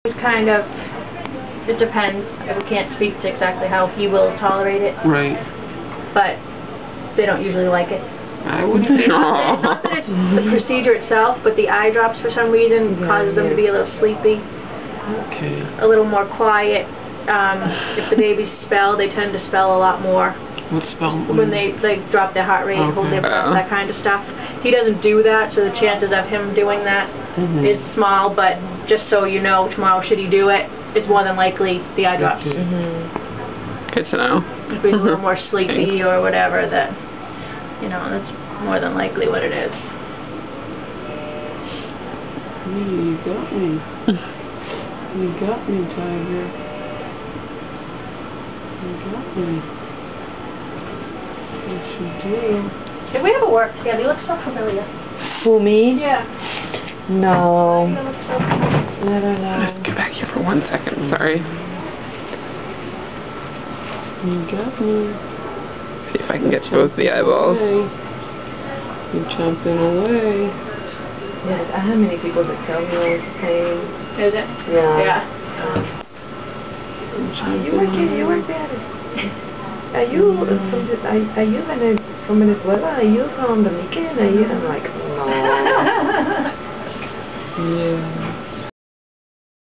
It's kind of, it depends. We can't speak to exactly how he will tolerate it. Right. But they don't usually like it. I would say Not that it's the procedure itself, but the eye drops for some reason causes them to be a little sleepy. Okay. A little more quiet. If the babies spell, they tend to spell a lot more. What spell? When they drop their heart rate, hold their breath, that kind of stuff. He doesn't do that, so the chances of him doing that is small, but just so you know, tomorrow should he do it, it's more than likely the eye drops. Good to know. If he's a little more sleepy or whatever, that, you know, that's more than likely what it is. You got me. You got me, Tiger. You got me. Yes, you do. Did we ever work together? You look so familiar. Who, me? Yeah. No. You look so familiar. I don't know. Just get back here for 1 second, sorry. You got me. See if I can get to both the eyeballs. You're chomping away. Yeah, I have many people that tell me I was pain. Is it? Yeah. Yeah. You were bad. Are you from Venezuela? Are you from Dominican? I'm like, no. Yeah.